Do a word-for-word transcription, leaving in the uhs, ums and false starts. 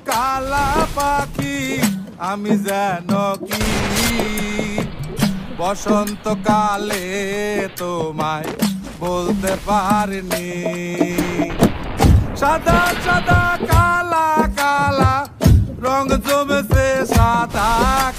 কালা পাখি আমি যেন কি বসন্তকালে তোমায় বলতে পারিনি। সাদা সাদা কালা কালা রং জমেছে সাদা